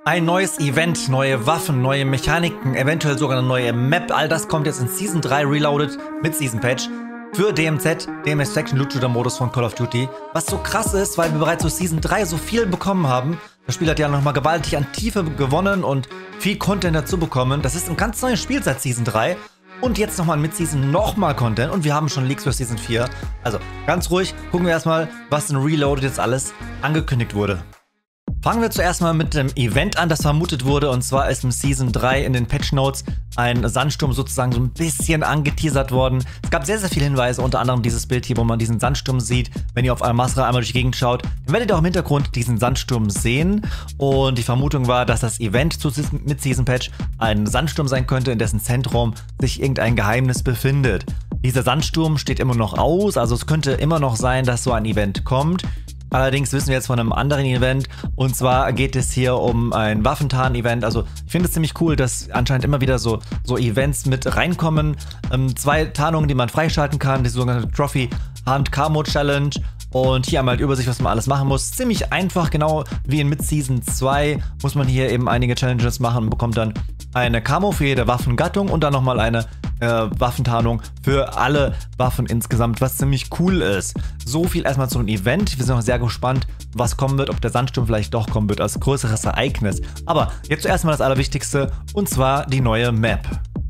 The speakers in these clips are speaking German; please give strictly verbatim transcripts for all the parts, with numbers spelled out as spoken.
Ein neues Event, neue Waffen, neue Mechaniken, eventuell sogar eine neue Map. All das kommt jetzt in Season drei Reloaded mit Season Patch für D M Z, D M Extraction Loot Shooter Modus von Call of Duty. Was so krass ist, weil wir bereits zu Season drei so viel bekommen haben. Das Spiel hat ja nochmal gewaltig an Tiefe gewonnen und viel Content dazu bekommen. Das ist ein ganz neues Spiel seit Season drei. Und jetzt nochmal mit Season nochmal Content. Und wir haben schon Leaks für Season vier. Also ganz ruhig, gucken wir erstmal, was in Reloaded jetzt alles angekündigt wurde. Fangen wir zuerst mal mit dem Event an, das vermutet wurde. Und zwar ist im Season drei in den Patch Notes ein Sandsturm sozusagen so ein bisschen angeteasert worden. Es gab sehr, sehr viele Hinweise, unter anderem dieses Bild hier, wo man diesen Sandsturm sieht. Wenn ihr auf Al-Masra einmal durch die Gegend schaut, dann werdet ihr auch im Hintergrund diesen Sandsturm sehen. Und die Vermutung war, dass das Event zu, mit Season Patch ein Sandsturm sein könnte, in dessen Zentrum sich irgendein Geheimnis befindet. Dieser Sandsturm steht immer noch aus, also es könnte immer noch sein, dass so ein Event kommt. Allerdings wissen wir jetzt von einem anderen Event, und zwar geht es hier um ein Waffentarn-Event. Also ich finde es ziemlich cool, dass anscheinend immer wieder so, so Events mit reinkommen. Ähm, zwei Tarnungen, die man freischalten kann, die sogenannte Trophy Hunt Camo Challenge. Und hier einmal halt Übersicht, was man alles machen muss. Ziemlich einfach, genau wie in Mid-Season zwei muss man hier eben einige Challenges machen und bekommt dann eine Camo für jede Waffengattung und dann nochmal eine äh, Waffentarnung für alle Waffen insgesamt, was ziemlich cool ist. So viel erstmal zum Event. Wir sind noch sehr gespannt, was kommen wird, ob der Sandsturm vielleicht doch kommen wird als größeres Ereignis. Aber jetzt zuerst mal das Allerwichtigste, und zwar die neue Map.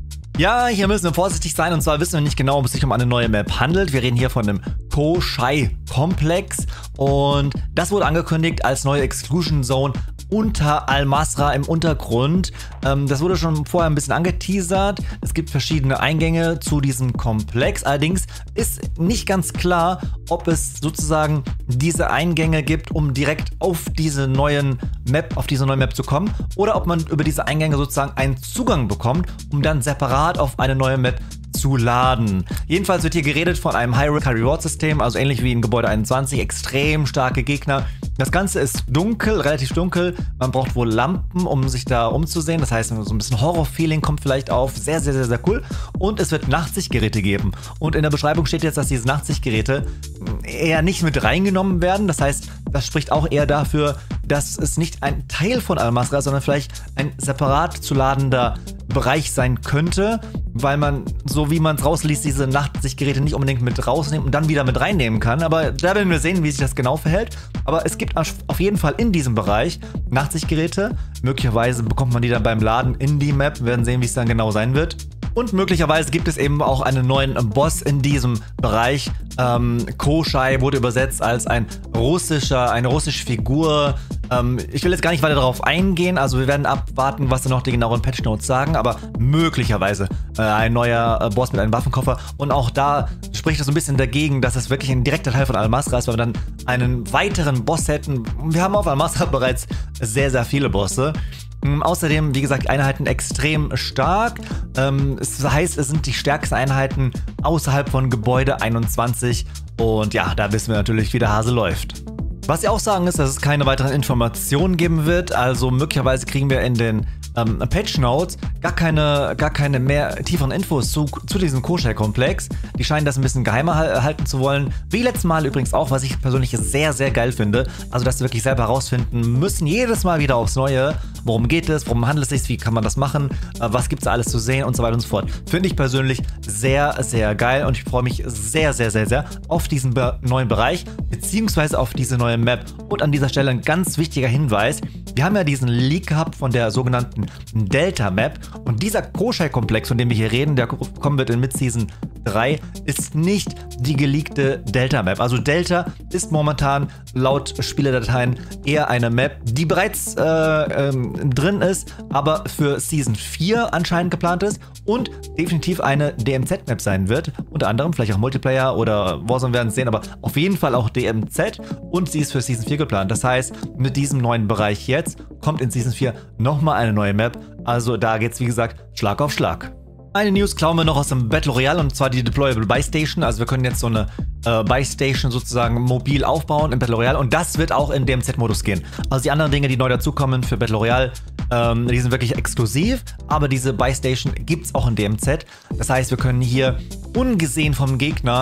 Ja, hier müssen wir vorsichtig sein, und zwar wissen wir nicht genau, ob es sich um eine neue Map handelt. Wir reden hier von dem Koschei-Komplex und das wurde angekündigt als neue Exclusion Zone unter Al-Masra im Untergrund. Ähm, das wurde schon vorher ein bisschen angeteasert. Es gibt verschiedene Eingänge zu diesem Komplex. Allerdings ist nicht ganz klar, ob es sozusagen diese Eingänge gibt, um direkt auf diese neuen Map, auf diese neue Map zu kommen, oder ob man über diese Eingänge sozusagen einen Zugang bekommt, um dann separat auf eine neue Map zu laden. Jedenfalls wird hier geredet von einem High-Reward-System, also ähnlich wie in Gebäude einundzwanzig, extrem starke Gegner. Das Ganze ist dunkel, relativ dunkel. Man braucht wohl Lampen, um sich da umzusehen. Das heißt, so ein bisschen Horror-Feeling kommt vielleicht auf. Sehr, sehr, sehr, sehr cool. Und es wird Nachtsichtgeräte geben. Und in der Beschreibung steht jetzt, dass diese Nachtsichtgeräte eher nicht mit reingenommen werden. Das heißt, das spricht auch eher dafür, dass es nicht ein Teil von Al-Masra, sondern vielleicht ein separat zu ladender Bereich sein könnte, weil man, so wie man es rausliest, diese Nachtsichtgeräte nicht unbedingt mit rausnehmen und dann wieder mit reinnehmen kann. Aber da werden wir sehen, wie sich das genau verhält. Aber es gibt auf jeden Fall in diesem Bereich Nachtsichtgeräte. Möglicherweise bekommt man die dann beim Laden in die Map. Wir werden sehen, wie es dann genau sein wird. Und möglicherweise gibt es eben auch einen neuen Boss in diesem Bereich. Ähm, Koschei wurde übersetzt als ein russischer, eine russische Figur. Ähm, ich will jetzt gar nicht weiter darauf eingehen, also wir werden abwarten, was da noch die genaueren Patch Notes sagen, aber möglicherweise äh, ein neuer äh, Boss mit einem Waffenkoffer. Und auch da spricht das so ein bisschen dagegen, dass es wirklich ein direkter Teil von Al-Masra ist, weil wir dann einen weiteren Boss hätten. Wir haben auf Al-Masra bereits sehr, sehr viele Bosse. Ähm, außerdem, wie gesagt, Einheiten extrem stark. Ähm, es heißt, es sind die stärksten Einheiten außerhalb von Gebäude einundzwanzig. Und ja, da wissen wir natürlich, wie der Hase läuft. Was sie auch sagen ist, dass es keine weiteren Informationen geben wird. Also möglicherweise kriegen wir in den ähm, Patch Notes gar keine, gar keine mehr tieferen Infos zu, zu diesem Koschei-Komplex. Die scheinen das ein bisschen geheimer halten zu wollen. Wie letztes Mal übrigens auch, was ich persönlich sehr, sehr geil finde. Also, dass sie wirklich selber herausfinden müssen, jedes Mal wieder aufs Neue, worum geht es, worum handelt es sich, wie kann man das machen, äh, was gibt es da alles zu sehen und so weiter und so fort. Finde ich persönlich sehr, sehr geil und ich freue mich sehr, sehr, sehr, sehr auf diesen be neuen Bereich, beziehungsweise auf diese neue Map. Und an dieser Stelle ein ganz wichtiger Hinweis. Wir haben ja diesen Leak gehabt von der sogenannten Delta Map und dieser Koschei-Komplex, von dem wir hier reden, der kommen wird in Mid-Season drei, ist nicht die geleakte Delta Map. Also Delta ist momentan laut Spieledateien eher eine Map, die bereits äh, ähm, drin ist, aber für Season vier anscheinend geplant ist und definitiv eine D M Z Map sein wird. Unter anderem vielleicht auch Multiplayer oder Warzone werden es sehen, aber auf jeden Fall auch D M Z, und sie ist für Season vier geplant. Das heißt, mit diesem neuen Bereich jetzt kommt in Season vier nochmal eine neue Map. Also da geht es, wie gesagt, Schlag auf Schlag. Eine News klauen wir noch aus dem Battle Royale, und zwar die Deployable Buy Station. Also wir können jetzt so eine äh, Buy Station sozusagen mobil aufbauen im Battle Royale, und das wird auch in D M Z-Modus gehen. Also die anderen Dinge, die neu dazukommen für Battle Royale, ähm, die sind wirklich exklusiv, aber diese Buy Station gibt es auch in D M Z. Das heißt, wir können hier ungesehen vom Gegner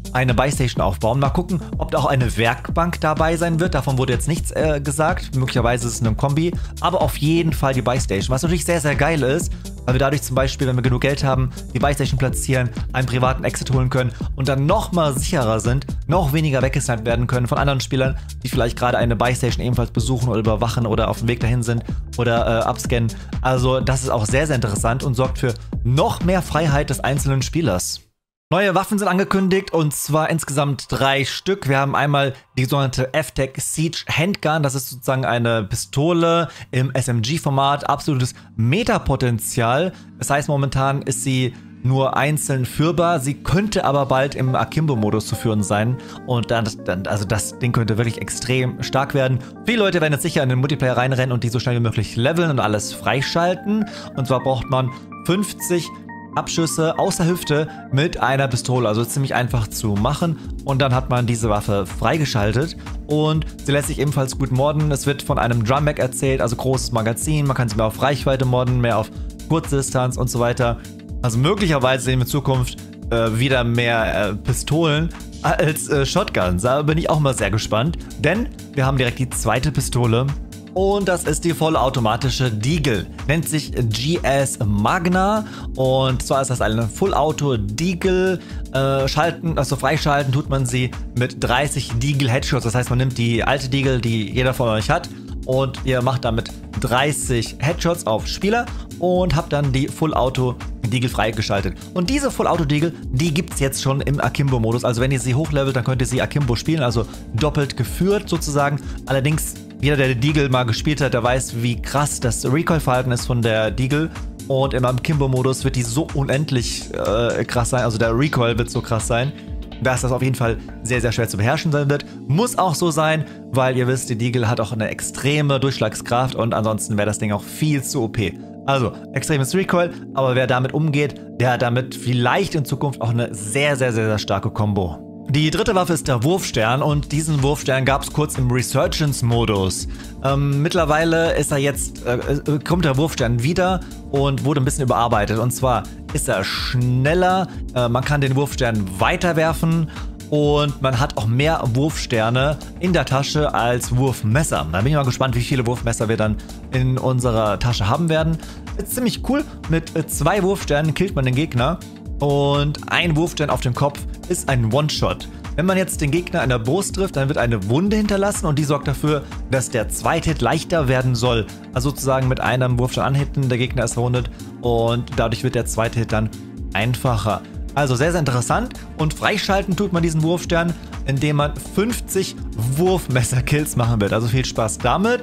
eine Buy-Station aufbauen. Mal gucken, ob da auch eine Werkbank dabei sein wird. Davon wurde jetzt nichts äh, gesagt. Möglicherweise ist es eine Kombi. Aber auf jeden Fall die Buy-Station. Was natürlich sehr, sehr geil ist, weil wir dadurch zum Beispiel, wenn wir genug Geld haben, die Buy-Station platzieren, einen privaten Exit holen können und dann noch mal sicherer sind, noch weniger weggesniped werden können von anderen Spielern, die vielleicht gerade eine Buy-Station ebenfalls besuchen oder überwachen oder auf dem Weg dahin sind oder äh, abscannen. Also das ist auch sehr, sehr interessant und sorgt für noch mehr Freiheit des einzelnen Spielers. Neue Waffen sind angekündigt und zwar insgesamt drei Stück. Wir haben einmal die sogenannte F-Tech Siege Handgun. Das ist sozusagen eine Pistole im S M G-Format. Absolutes Metapotenzial. Das heißt, momentan ist sie nur einzeln führbar. Sie könnte aber bald im Akimbo-Modus zu führen sein. Und dann, dann, also das Ding könnte wirklich extrem stark werden. Viele Leute werden jetzt sicher in den Multiplayer reinrennen und die so schnell wie möglich leveln und alles freischalten. Und zwar braucht man fünfzig Abschüsse aus der Hüfte mit einer Pistole, also ziemlich einfach zu machen und dann hat man diese Waffe freigeschaltet und sie lässt sich ebenfalls gut modden. Es wird von einem Drum Mag erzählt, also großes Magazin, man kann sie mehr auf Reichweite modden, mehr auf Kurzdistanz und so weiter. Also möglicherweise sehen wir in Zukunft äh, wieder mehr äh, Pistolen als äh, Shotguns. Da bin ich auch mal sehr gespannt, denn wir haben direkt die zweite Pistole. Und das ist die vollautomatische Deagle. Nennt sich G S Magna. Und zwar ist das eine Full-Auto-Deagle. Äh, schalten, also freischalten tut man sie mit dreißig Deagle-Headshots. Das heißt, man nimmt die alte Deagle, die jeder von euch hat. Und ihr macht damit dreißig Headshots auf Spieler. Und habt dann die Full-Auto-Deagle freigeschaltet. Und diese Full-Auto-Deagle, die gibt es jetzt schon im Akimbo-Modus. Also wenn ihr sie hochlevelt, dann könnt ihr sie Akimbo spielen. Also doppelt geführt sozusagen. Allerdings jeder, der die Deagle mal gespielt hat, der weiß, wie krass das Recoil-Verhalten ist von der Deagle. Und im Akimbo-Modus wird die so unendlich äh, krass sein. Also der Recoil wird so krass sein, dass das auf jeden Fall sehr, sehr schwer zu beherrschen sein wird. Muss auch so sein, weil ihr wisst, die Deagle hat auch eine extreme Durchschlagskraft und ansonsten wäre das Ding auch viel zu O P. Also, extremes Recoil, aber wer damit umgeht, der hat damit vielleicht in Zukunft auch eine sehr, sehr, sehr, sehr starke Kombo. Die dritte Waffe ist der Wurfstern und diesen Wurfstern gab es kurz im Resurgence-Modus. Ähm, mittlerweile ist er jetzt, äh, kommt der Wurfstern wieder und wurde ein bisschen überarbeitet. Und zwar ist er schneller, äh, man kann den Wurfstern weiterwerfen und man hat auch mehr Wurfsterne in der Tasche als Wurfmesser. Da bin ich mal gespannt, wie viele Wurfmesser wir dann in unserer Tasche haben werden. Ist ziemlich cool, mit zwei Wurfsternen killt man den Gegner. Und ein Wurfstern auf dem Kopf ist ein One-Shot. Wenn man jetzt den Gegner an der Brust trifft, dann wird eine Wunde hinterlassen und die sorgt dafür, dass der zweite Hit leichter werden soll. Also sozusagen mit einem Wurfstern anhitten, der Gegner ist verwundet und dadurch wird der zweite Hit dann einfacher. Also sehr, sehr interessant und freischalten tut man diesen Wurfstern, indem man fünfzig Wurfmesser-Kills machen wird. Also viel Spaß damit.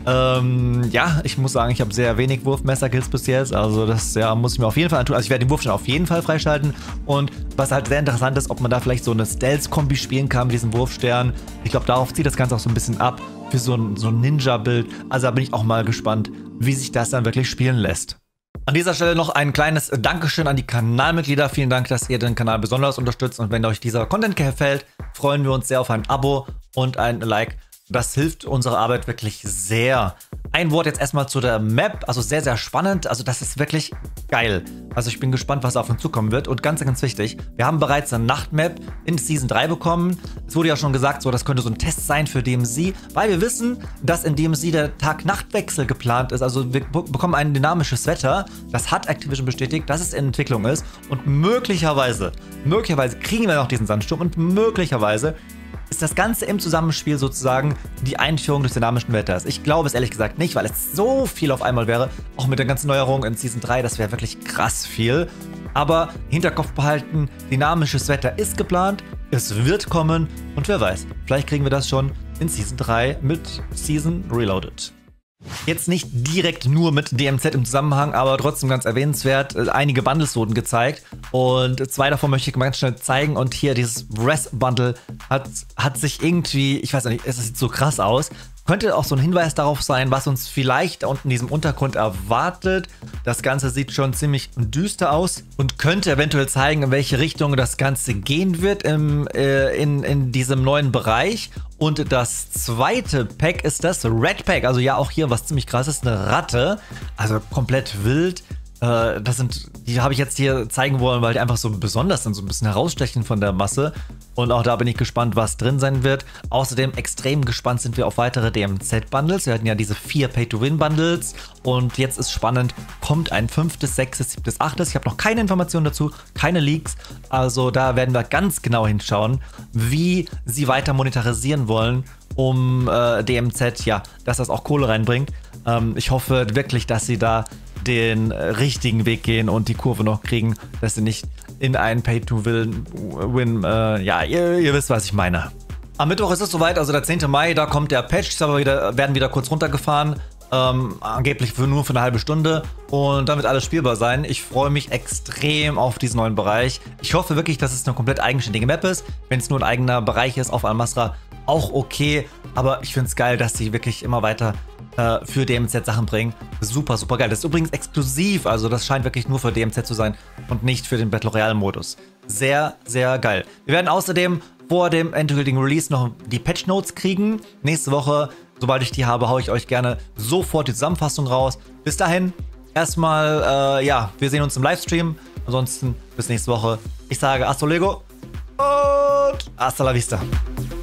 Ähm, ja, ich muss sagen, ich habe sehr wenig Wurfmesser-Kills bis jetzt. Also das ja, muss ich mir auf jeden Fall antun. Also ich werde den Wurfstern auf jeden Fall freischalten. Und was halt sehr interessant ist, ob man da vielleicht so eine Stealth-Kombi spielen kann mit diesem Wurfstern. Ich glaube, darauf zieht das Ganze auch so ein bisschen ab. Für so ein, so ein Ninja-Bild. Also da bin ich auch mal gespannt, wie sich das dann wirklich spielen lässt. An dieser Stelle noch ein kleines Dankeschön an die Kanalmitglieder. Vielen Dank, dass ihr den Kanal besonders unterstützt. Und wenn euch dieser Content gefällt, freuen wir uns sehr auf ein Abo und ein Like. Das hilft unserer Arbeit wirklich sehr. Ein Wort jetzt erstmal zu der Map. Also sehr, sehr spannend. Also das ist wirklich geil. Also ich bin gespannt, was auf uns zukommen wird. Und ganz, ganz wichtig, wir haben bereits eine Nachtmap in Season drei bekommen. Es wurde ja schon gesagt, so das könnte so ein Test sein für D M Z, weil wir wissen, dass in D M Z der Tag-Nacht-Wechsel geplant ist. Also wir bekommen ein dynamisches Wetter. Das hat Activision bestätigt, dass es in Entwicklung ist. Und möglicherweise, möglicherweise kriegen wir noch diesen Sandsturm und möglicherweise ist das Ganze im Zusammenspiel sozusagen die Einführung des dynamischen Wetters. Ich glaube es ehrlich gesagt nicht, weil es so viel auf einmal wäre. Auch mit der ganzen Neuerung in Season drei, das wäre wirklich krass viel. Aber Hinterkopf behalten, dynamisches Wetter ist geplant, es wird kommen und wer weiß, vielleicht kriegen wir das schon in Season drei mit Season Reloaded. Jetzt nicht direkt nur mit D M Z im Zusammenhang, aber trotzdem ganz erwähnenswert. Einige Bundles wurden gezeigt und zwei davon möchte ich mal ganz schnell zeigen. Und hier dieses Res-Bundle hat, hat sich irgendwie, ich weiß nicht, es sieht so krass aus. Könnte auch so ein Hinweis darauf sein, was uns vielleicht da unten in diesem Untergrund erwartet. Das Ganze sieht schon ziemlich düster aus und könnte eventuell zeigen, in welche Richtung das Ganze gehen wird im, äh, in, in diesem neuen Bereich. Und das zweite Pack ist das Red Pack. Also ja, auch hier was ziemlich krass ist, eine Ratte. Also komplett wild. Äh, das sind, die habe ich jetzt hier zeigen wollen, weil die einfach so besonders sind, so ein bisschen herausstechen von der Masse. Und auch da bin ich gespannt, was drin sein wird. Außerdem extrem gespannt sind wir auf weitere D M Z-Bundles. Wir hatten ja diese vier Pay-to-Win-Bundles. Und jetzt ist spannend, kommt ein fünftes, sechstes, siebtes, achtes. Ich habe noch keine Informationen dazu, keine Leaks. Also da werden wir ganz genau hinschauen, wie sie weiter monetarisieren wollen, um äh, D M Z, ja, dass das auch Kohle reinbringt. Ähm, ich hoffe wirklich, dass sie da den äh, richtigen Weg gehen und die Kurve noch kriegen, dass sie nicht in einen Pay-to-Win, äh, ja, ihr, ihr wisst, was ich meine. Am Mittwoch ist es soweit, also der zehnte Mai, da kommt der Patch, Server wieder, werden wieder kurz runtergefahren, ähm, angeblich für nur für eine halbe Stunde und dann wird alles spielbar sein. Ich freue mich extrem auf diesen neuen Bereich. Ich hoffe wirklich, dass es eine komplett eigenständige Map ist. Wenn es nur ein eigener Bereich ist auf Al-Masra, auch okay, aber ich finde es geil, dass sie wirklich immer weiter äh, für D M Z Sachen bringen. Super, super geil. Das ist übrigens exklusiv, also das scheint wirklich nur für D M Z zu sein und nicht für den Battle Royale Modus. Sehr, sehr geil. Wir werden außerdem vor dem endgültigen Release noch die Patch Notes kriegen. Nächste Woche, sobald ich die habe, haue ich euch gerne sofort die Zusammenfassung raus. Bis dahin, erstmal, äh, ja, wir sehen uns im Livestream. Ansonsten bis nächste Woche. Ich sage Hasta Lego und hasta la vista.